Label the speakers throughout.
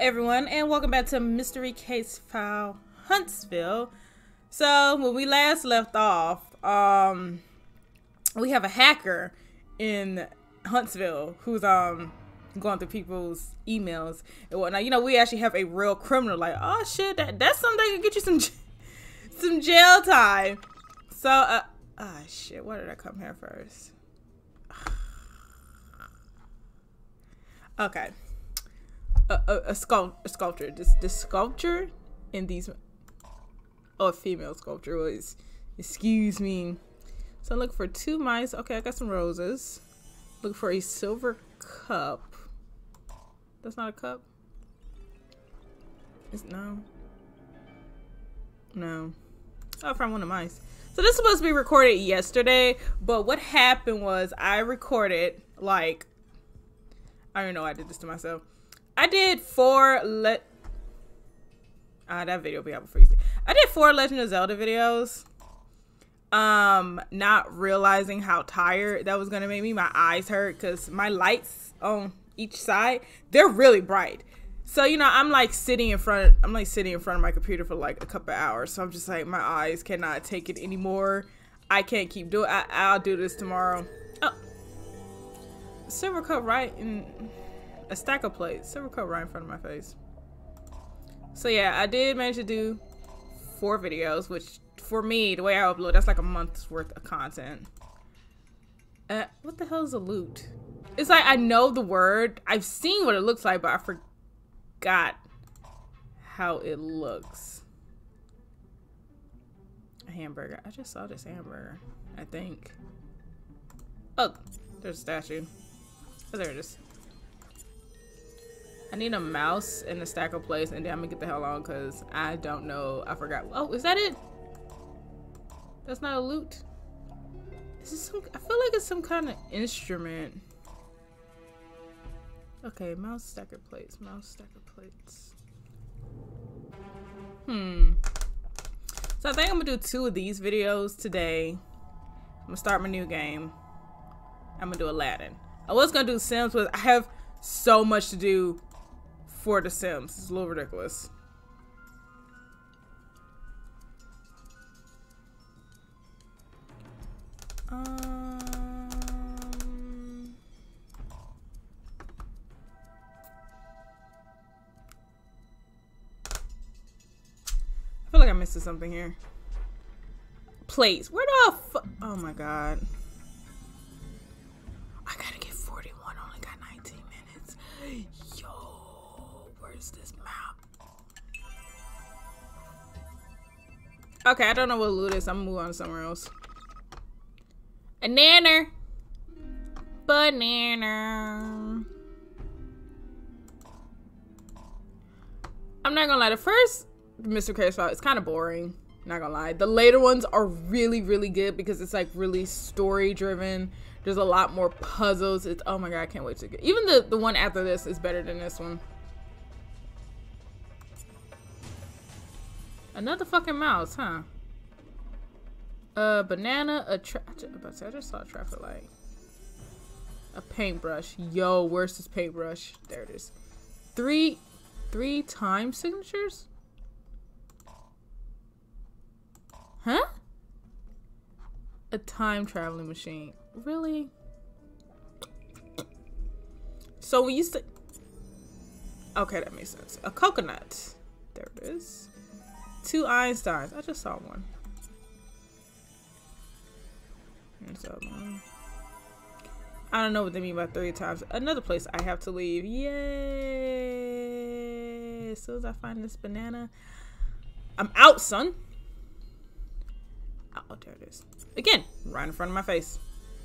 Speaker 1: everyone, and welcome back to Mystery Case File Huntsville. So when we last left off, we have a hacker in Huntsville who's going through people's emails and whatnot. You know, we actually have a real criminal. Like, oh shit, that's something that can get you some jail time. So, shit, why did I come here first? Okay. A sculpture. This sculpture in these, a female sculpture was, excuse me. So look for 2 mice. Okay, I got some roses. Look for a silver cup. That's not a cup. No. Oh, I found one of mice. So this is supposed to be recorded yesterday, but what happened was I recorded like, I don't know why I did this to myself. I did 4 that video will be out before you see. I did 4 Legend of Zelda videos. Not realizing how tired that was gonna make me. My eyes hurt because my lights on each side, they're really bright. So, you know, I'm like sitting in front of my computer for like a couple of hours. So I'm just like, my eyes cannot take it anymore. I can't keep doing it. I'll do this tomorrow. Oh, silver cup right in a stack of plates. Silver cup right in front of my face. So yeah, I did manage to do 4 videos, which for me, the way I upload, that's like a month's worth of content. What the hell is a loot? It's like, I know the word. I've seen what it looks like, but I forgot how it looks. A hamburger. I just saw this hamburger, I think. Oh, there's a statue. Oh, there it is. I need a mouse and a stack of plates, and then I'm gonna get the hell on because I don't know. I forgot. Oh, is that it? That's not a loot. Is this some? I feel like it's some kind of instrument. Okay, mouse, stack of plates. Mouse, stack of plates. So I think I'm gonna do 2 of these videos today. I'm gonna start my new game. I'm gonna do Aladdin. I was gonna do Sims, but I have so much to do for The Sims. It's a little ridiculous. I feel like I'm missing something here. Plates. Where the fuck? Oh my god. I gotta get 41. Only got 19 minutes. Yo, where's this map? Okay, I don't know what loot is. I'm gonna move on to somewhere else. A nanner. Banana. I'm not gonna lie. The first Mr. Case File, it's kind of boring. Not gonna lie. The later ones are really, really good because it's like really story driven. There's a lot more puzzles. It's, oh my god, I can't wait to get. Even the one after this is better than this one. Another fucking mouse, huh? Banana, I just saw a traffic light. A paintbrush. Yo, where's this paintbrush? There it is. 3 time signatures? Huh? A time traveling machine. Really? So we used to. Okay, that makes sense. A coconut. There it is. 2 Einsteins. I just saw one. So, I don't know what they mean by 3 times. Another place I have to leave. Yay! As soon as I find this banana, I'm out, son. Oh, there it is. Again, right in front of my face.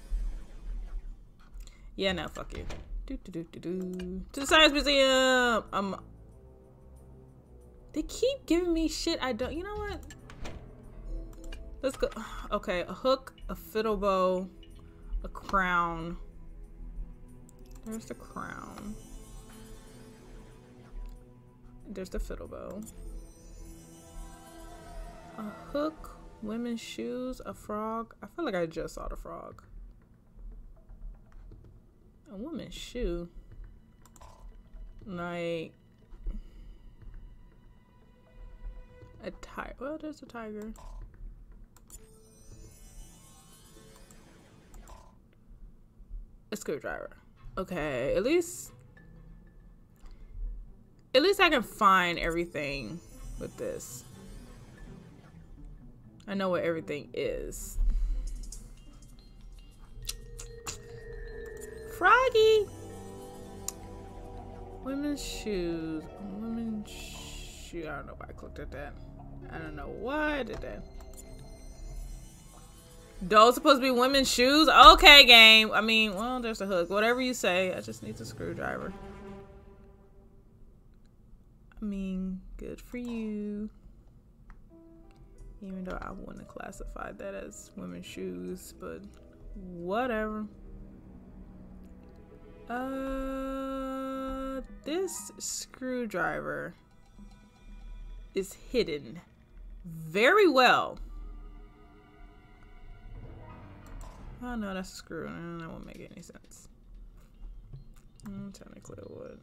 Speaker 1: Yeah, no, fuck you. To the Science Museum. They keep giving me shit I don't. You know what? Let's go. Okay, a hook, a fiddle bow, a crown. There's the crown. There's the fiddle bow. A hook, women's shoes, a frog. I feel like I just saw the frog. A woman's shoe. Like, A tiger. Well, there's a tiger. A screwdriver. Okay, at least I can find everything with this. I know what everything is. Froggy! Women's shoes. Women's shoe. I don't know why I clicked at that. I don't know why I did that. Those supposed to be women's shoes? Okay, game. I mean, well, there's a hook. Whatever you say. I just need a screwdriver. I mean, good for you. Even though I wouldn't classify that as women's shoes, but whatever. This screwdriver is hidden very well. Oh no, that's a screw. That won't make any sense. Technically it would.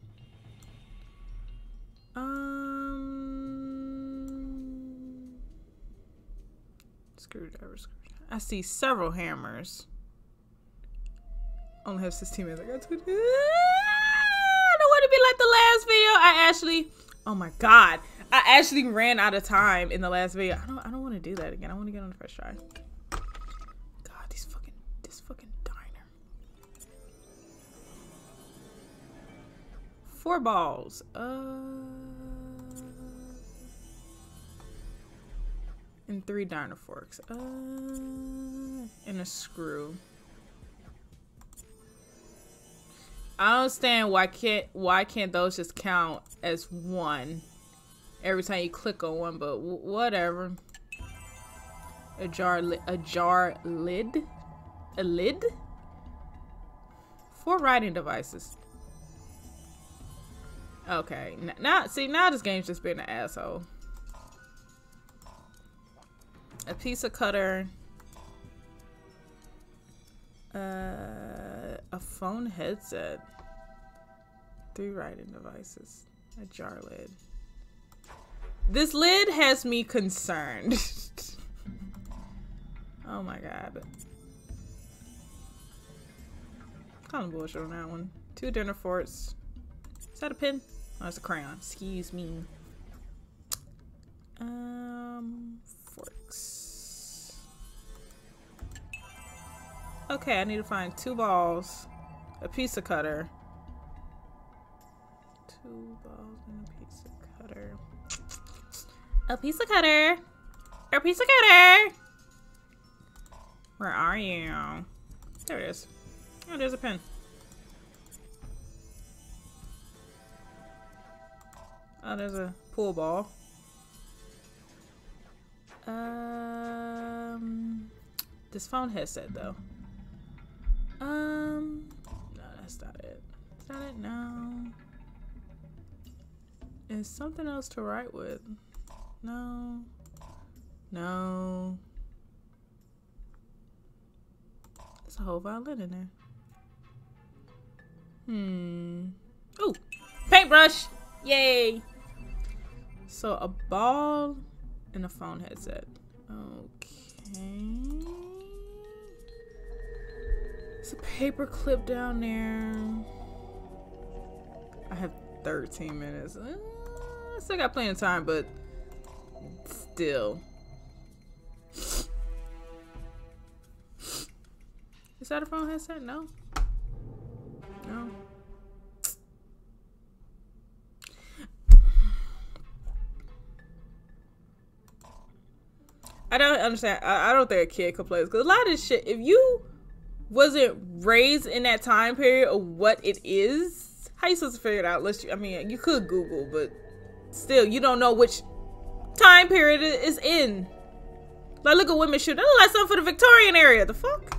Speaker 1: Screwdriver. I see several hammers. Only have 16 minutes. I got to. I don't want to be like the last video. Oh my god, I actually ran out of time in the last video. I don't want to do that again. I want to get on the first try. God, this fucking diner. 4 balls. And 3 diner forks. And a screw. I don't understand why can't those just count as one every time you click on one, but whatever. A lid? 4 writing devices. Okay, now this game's just being an asshole. A pizza cutter. A phone headset. 3 writing devices. A jar lid. This lid has me concerned. Oh my god. Kind of bullshit on that one. 2 dinner forks. Is that a pen? Oh, it's a crayon. Excuse me. Forks. Okay, I need to find 2 balls, a pizza cutter. 2 balls and a pizza cutter. A pizza cutter. A pizza cutter. Where are you? There it is. Oh, there's a pen. Oh, there's a pool ball. This phone headset though. No, that's not it. Is that it? No. Is something else to write with? No. No. There's a whole violin in there. Ooh, paintbrush! Yay! So a ball and a phone headset. Okay. There's a paper clip down there. I have 13 minutes. I still got plenty of time, but still. Is that a phone headset? No. No. I don't understand. I don't think a kid could play this, because a lot of this shit, if you wasn't raised in that time period of what it is, how you supposed to figure it out? I mean, you could Google, but still, you don't know which time period it is in. Like, look at women's shoes. That look like something for the Victorian area. The fuck?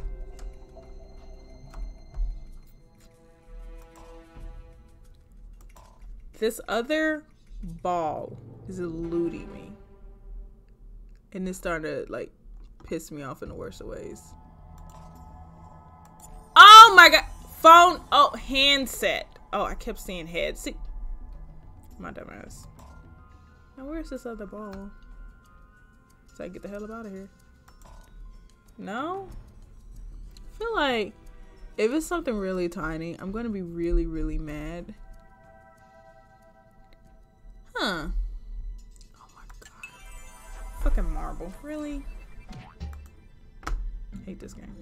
Speaker 1: This other ball is eluding me. And it's starting to, like, piss me off in the worst of ways. Oh my god! Phone! Oh, handset. Oh, I kept seeing head. See? My dumb ass. Now, where's this other ball? So I get the hell up out of here. No? I feel like if it's something really tiny, I'm gonna be really, really mad. Huh. Oh my god. Fucking marble. Really? Hate this game.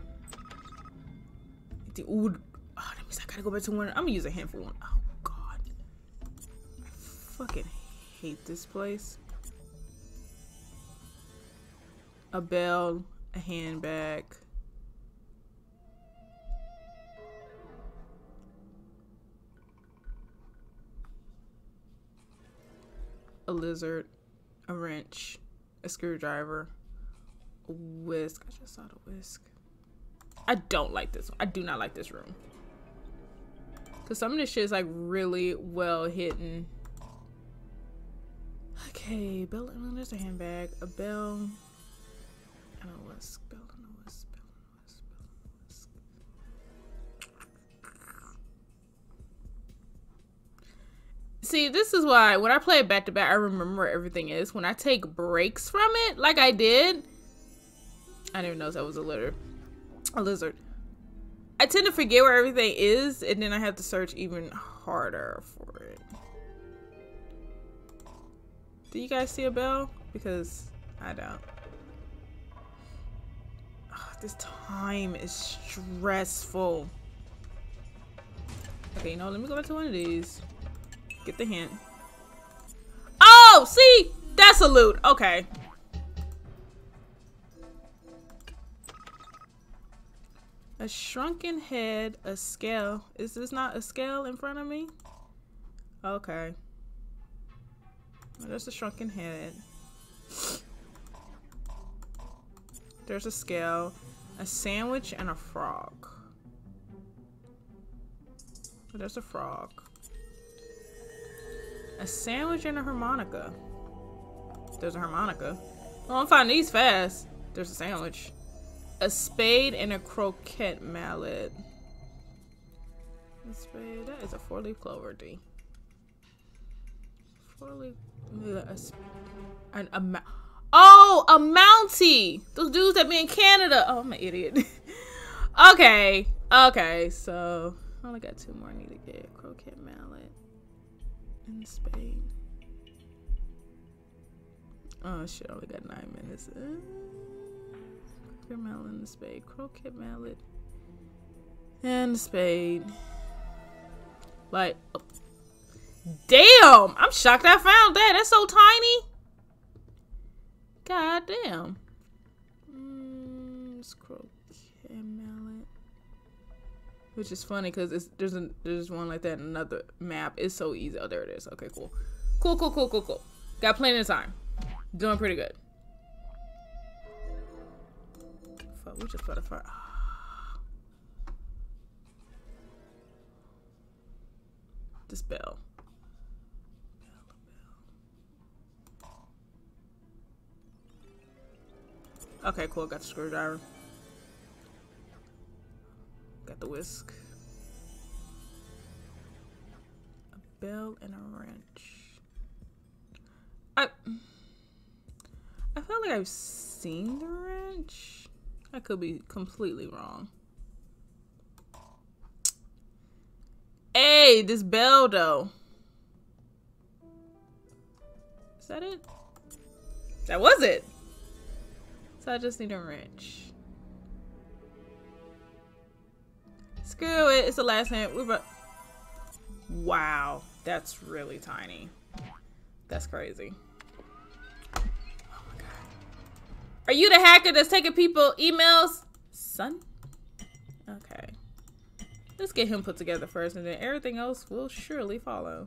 Speaker 1: Ooh. Oh, that means I gotta go back to one. I'm gonna use a hand for one. Oh god. I fucking hate this place. A bell, a handbag. A lizard, a wrench, a screwdriver, a whisk. I just saw the whisk. I don't like this one. I do not like this room. Cause some of this shit is like really well hidden. Okay, bell. There's a handbag, a bell, and a whisk. Bell and a whisk. Bell and a whisk. Bell and a whisk. See, this is why when I play it back to back, I remember where everything is. When I take breaks from it, like I did, I didn't even know that was a lizard. I tend to forget where everything is, and then I have to search even harder for it. Do you guys see a bell? Because I don't. Oh, this time is stressful. Okay, you know, let me go back to one of these. Get the hint. Oh, see? That's a loot. Okay. A shrunken head, a scale. Is this not a scale in front of me? Okay. Well, there's a shrunken head. There's a scale, a sandwich, and a frog. There's a frog. A sandwich and a harmonica. There's a harmonica. Oh, I'm finding these fast. There's a sandwich. A spade and a croquette mallet. A spade. That is a 4-leaf clover, D. 4-leaf. Oh, a Mountie. Those dudes that be in Canada. Oh, I'm an idiot. Okay. Okay, so I only got 2 more I need to get. Croquette mallet and the spade. Oh shit, I only got 9 minutes. Croquette mallet and the spade. Croquette mallet and the spade. Like, oh. Damn! I'm shocked I found that. That's so tiny. God damn. It's croquette mallet. Which is funny because there's one like that in another map. It's so easy. Oh, there it is. Okay, cool. Cool. Got plenty of time. Doing pretty good. Fuck, we just got to fire. This bell. Okay, cool. Got the screwdriver. Got the whisk. A bell and a wrench. I feel like I've seen the wrench. I could be completely wrong. Hey, this bell though. Is that it? That was it. So I just need a wrench. Screw it. It's the last hint. Wow, that's really tiny. That's crazy. Oh my god. Are you the hacker that's taking people emails? Son? Okay. Let's get him put together first, and then everything else will surely follow.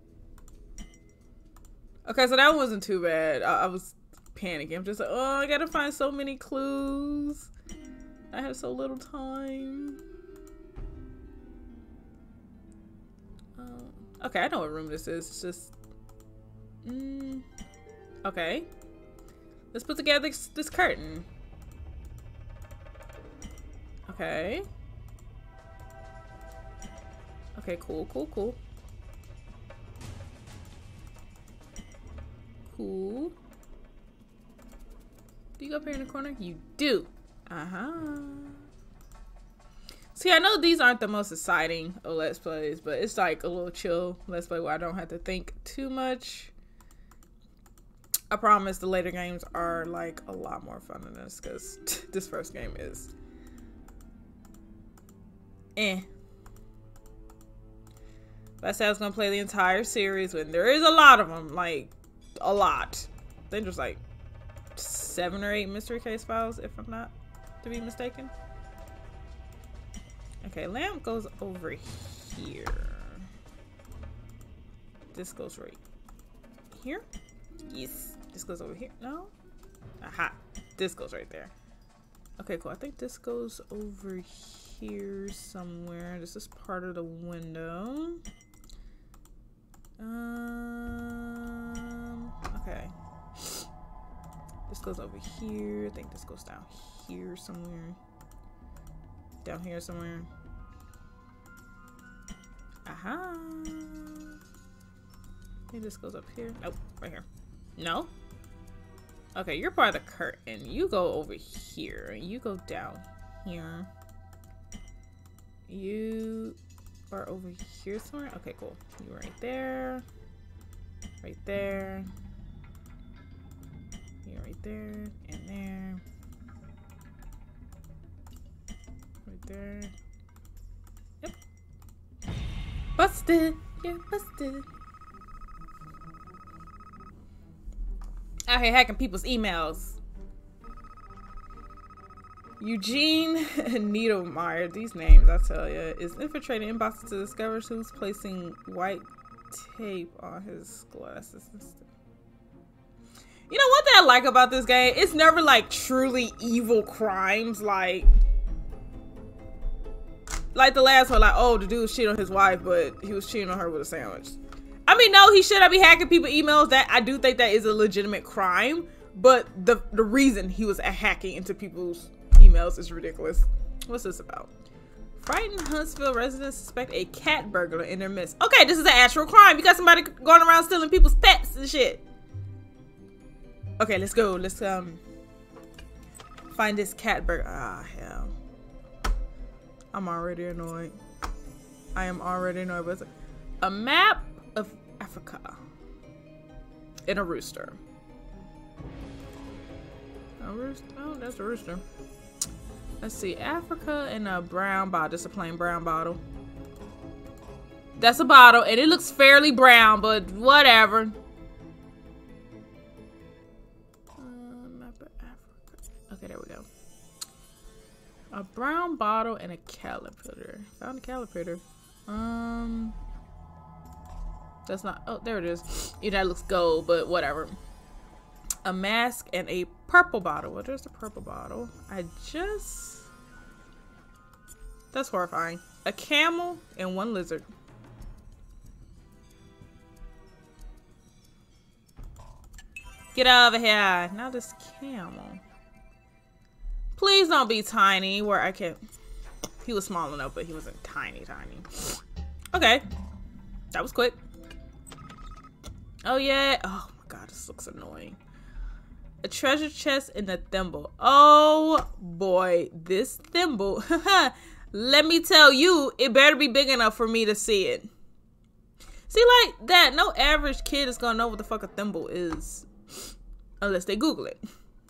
Speaker 1: Okay, so that wasn't too bad. I was panicking. I'm just like, oh, I gotta find so many clues. I have so little time. Okay, I know what room this is. It's just... okay. Let's put together this curtain. Okay. Okay, cool. Cool. Do you go up here in the corner? You do. See, I know these aren't the most exciting of Let's Plays, but it's like a little chill Let's Play where I don't have to think too much. I promise the later games are like a lot more fun than this, because this first game is But I said I was gonna play the entire series when there is a lot of them, like a lot. I think there's like 7 or 8 mystery case files, if I'm not to be mistaken. Okay, lamp goes over here. This goes right here. Yes, this goes over here. No, aha, this goes right there. Okay, cool. I think this goes over here somewhere. This is part of the window. Okay. This goes over here. I think this goes down here somewhere. Down here somewhere. Aha. I think this goes up here. Nope, right here. No? Okay, you're part of the curtain. You go over here. You go down here. You are over here somewhere? Okay, cool. You right there. Right there. You're right there. And there. Right there. Yep. Busted. You're busted. Out here hacking people's emails. Eugene Niedermeyer, these names, I tell ya, is infiltrating inboxes to discover who's placing white tape on his glasses and stuff. You know what I like about this game? It's never like truly evil crimes, like the last one, like, oh, the dude cheated on his wife, but he was cheating on her with a sandwich. I mean, no, he shouldn't be hacking people's emails. That I do think that is a legitimate crime, but the reason he was hacking into people's emails is ridiculous. What's this about? Frightened Huntsville residents suspect a cat burglar in their midst. Okay, this is an actual crime. You got somebody going around stealing people's pets and shit. Okay, let's go. Let's find this cat burglar. Ah, hell. I'm already annoyed. I am already annoyed. But a map of Africa and a rooster. A rooster? Oh, that's a rooster. Let's see, Africa and a brown bottle. Just a plain brown bottle. That's a bottle, and it looks fairly brown, but whatever. Map of Africa. Okay, there we go. A brown bottle and a caterpillar. Found a caterpillar. That's not. Oh, there it is. Yeah, that looks gold, but whatever. A mask and a purple bottle. Well, there's the purple bottle. That's horrifying. A camel and 1 lizard. Get over here. Now this camel. Please don't be tiny where I can. He was small enough, but he wasn't tiny. Okay. That was quick. Oh, yeah. Oh, my God. This looks annoying. A treasure chest and a thimble. Oh, boy. This thimble. Let me tell you, it better be big enough for me to see it. See, like that, no average kid is gonna know what the fuck a thimble is. Unless they Google it.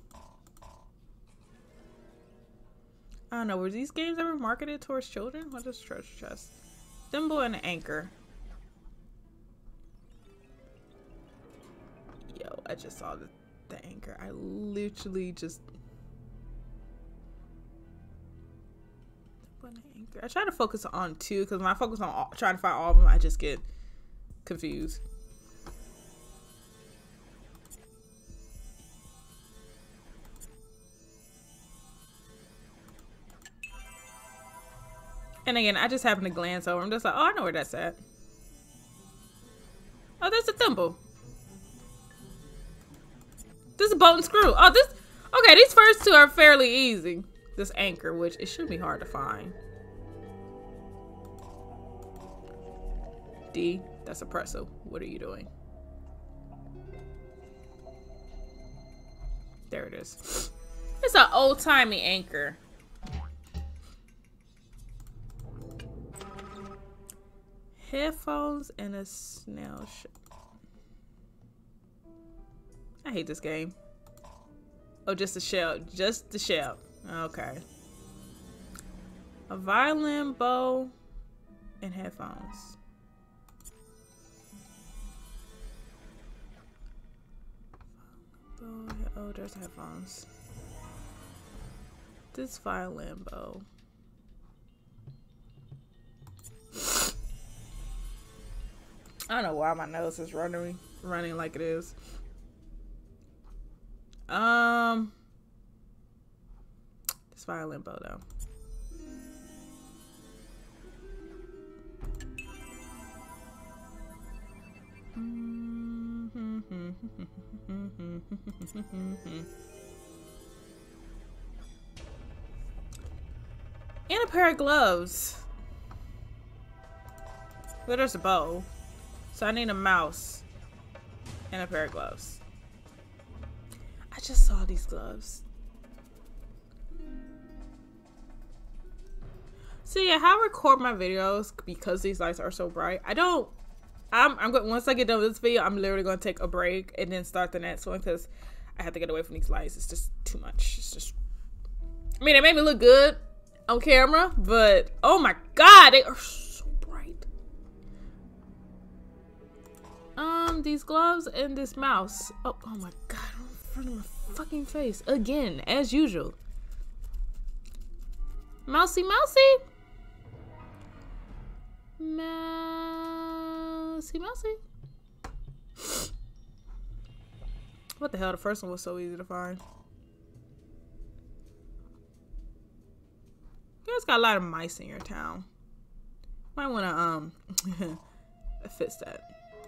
Speaker 1: I don't know, were these games ever marketed towards children? What is treasure chest? Thimble and an anchor. Yo, I just saw the anchor. I literally just... I try to focus on 2 because when I focus on trying to find all of them, I just get confused. And again, I just happen to glance over. I'm just like, oh, I know where that's at. Oh, there's a thimble. This is a bolt and screw. Oh, this. Okay, these first 2 are fairly easy. This anchor, which it should be hard to find. D, that's a pretzel. What are you doing? There it is. It's an old-timey anchor. Headphones and a snail shell. I hate this game. Oh, just the shell. Just the shell. Okay. A violin, bow, and headphones. Oh, there's headphones. This violin bow. I don't know why my nose is running like it is. This violin bow though. And a pair of gloves. Well, there's a bow. So I need a mouse and a pair of gloves. I just saw these gloves. So yeah, how I record my videos, because these lights are so bright. I'm going, once I get done with this video, I'm literally going to take a break and then start the next one because I have to get away from these lights. It's just too much. It's just, I mean, it made me look good on camera, but oh my God, they are so bright. These gloves and this mouse. Oh my God, in front of my fucking face again, as usual. Mousy, mousy. Mousy, mousy. What the hell? The first one was so easy to find. You guys got a lot of mice in your town. Might want to fix that.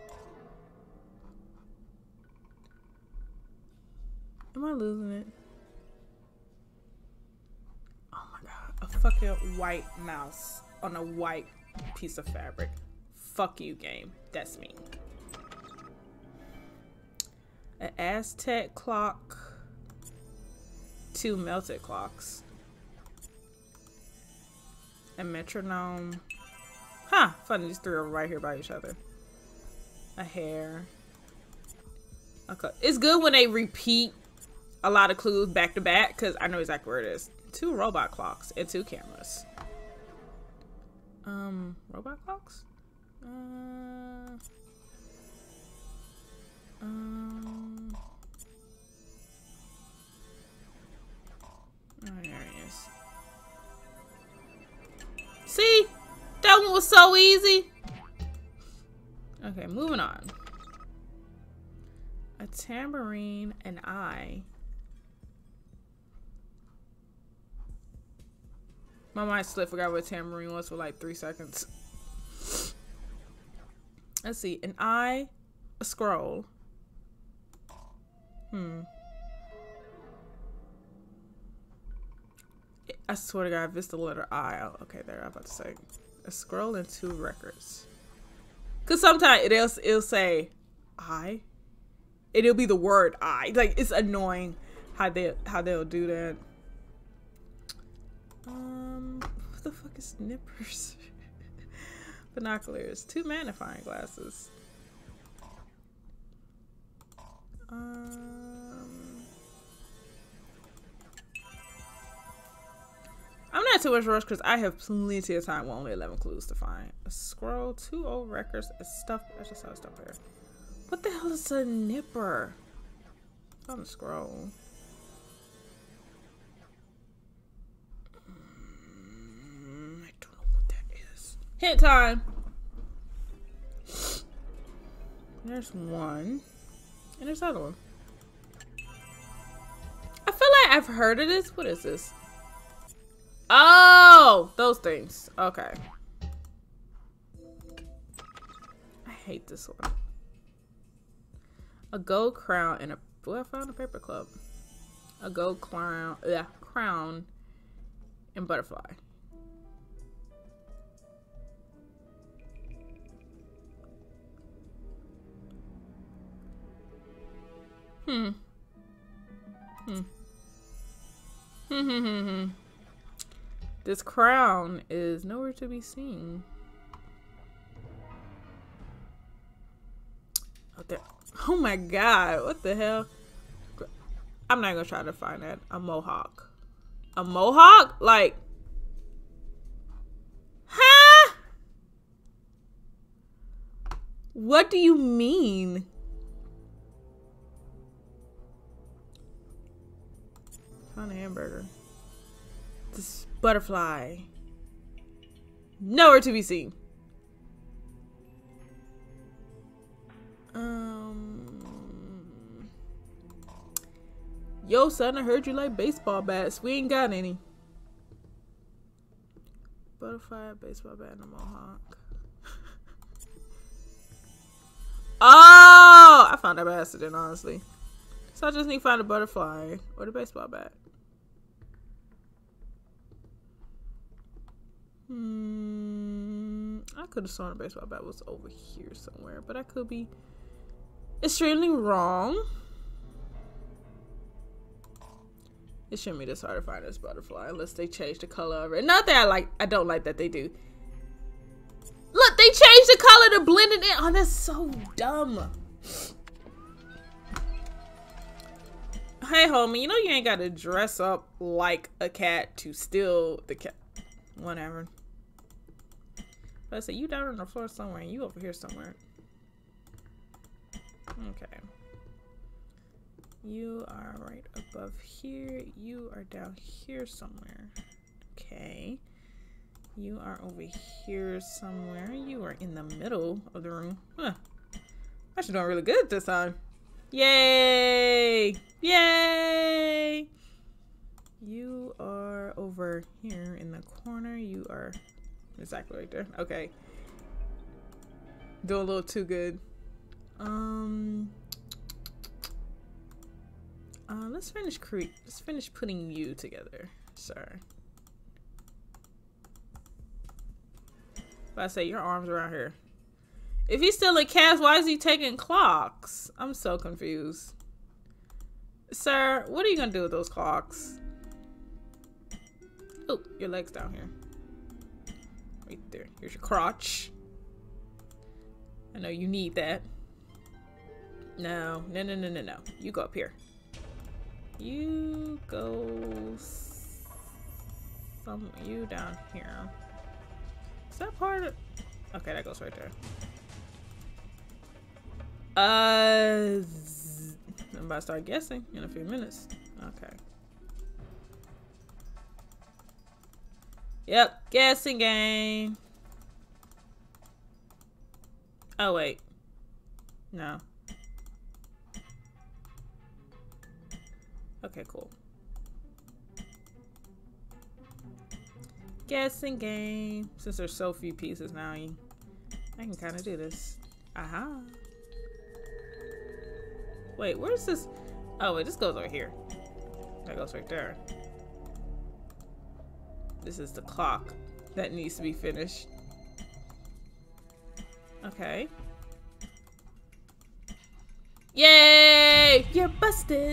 Speaker 1: Am I losing it? Oh my God, a fucking white mouse on a white piece of fabric. Fuck you, game. That's me. An Aztec clock. 2 melted clocks. A metronome. Huh, funny, these 3 are right here by each other. A hair. Okay, it's good when they repeat a lot of clues back to back because I know exactly where it is. 2 robot clocks and 2 cameras. Robot clocks? Oh, there it is. See? That one was so easy. Okay, moving on. A tambourine, an eye. My mind slipped, forgot what tambourine was for like 3 seconds. Let's see, an eye, a scroll. I swear to God, if it's the letter I, okay, there, I'm about to say. A scroll and 2 records. Cause sometimes it'll say I. It'll be the word I. Like, it's annoying how they'll do that. What the fuck is nippers? Binoculars. 2 magnifying glasses. I'm not too much rush because I have plenty of time with only 11 clues to find. A scroll, 2 old records, a stuff. I just saw stuff here. What the hell is a nipper? It's on the scroll. I don't know what that is. Hint time. There's one. And there's another one. I feel like I've heard of this. What is this? Oh, those things. Okay. I hate this one. A gold crown and a... Well, I found a paper club. A gold crown... Yeah, crown and butterfly. This crown is nowhere to be seen. Oh, there. Oh my god, what the hell? I'm not gonna try to find that. A mohawk. A mohawk? Like, huh? What do you mean? Found a hamburger. This butterfly. Nowhere to be seen. Yo, son, I heard you like baseball bats. We ain't got any. Butterfly, baseball bat, and a mohawk. Oh! I found that by accident, honestly. So I just need to find a butterfly or the baseball bat. I could have sworn a baseball bat was over here somewhere, but I could be extremely wrong. It shouldn't be this hard to find this butterfly unless they change the color of it. Not that I don't like that they do. Look, they changed the color to blend it in. Oh, that's so dumb. Hey, homie, you know you ain't got to dress up like a cat to steal the cat. Whatever. But I say you down on the floor somewhere and you over here somewhere. Okay. You are right above here. You are down here somewhere. Okay. You are over here somewhere. You are in the middle of the room. Huh. Actually doing really good this time. Yay! Yay! You are over here in the corner. You are exactly right there. Okay. Doing a little too good. Let's finish putting you together, sir. But I say your arms around here. If he's still a cast, why is he taking clocks? I'm so confused. Sir, what are you gonna do with those clocks? Oh, your leg's down here. Right there. Here's your crotch. I know you need that. No. You go up here. You go you down here. Is that part of... Okay, that goes right there. I'm about to start guessing in a few minutes. Okay. Yep, guessing game. Oh, wait. No. Okay, cool. Guessing game. Since there's so few pieces now, I can kind of do this. Aha. Wait, where's this? Oh, wait, this goes over here. That goes right there. This is the clock that needs to be finished. Okay. Yay! You're busted.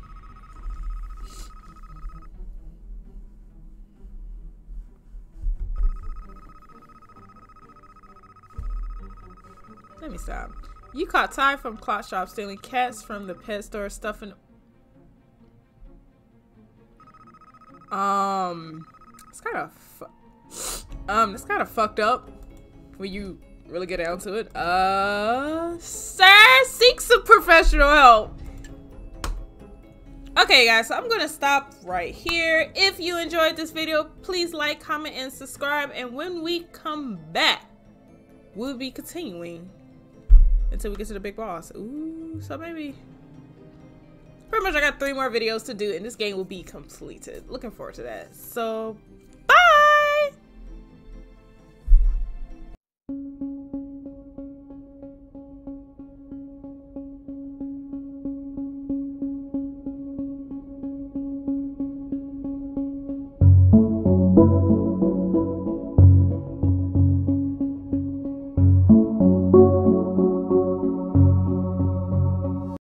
Speaker 1: Let me stop. You caught Ty from Clock Shop stealing cats from the pet store, stuffing. It's kind of fucked up when you really get down to it. Sir, seek some professional help. Okay, guys, so I'm gonna stop right here. If you enjoyed this video, please like, comment, and subscribe. And when we come back, we'll be continuing until we get to the big boss. Ooh, so maybe pretty much I got 3 more videos to do and this game will be completed. Looking forward to that. So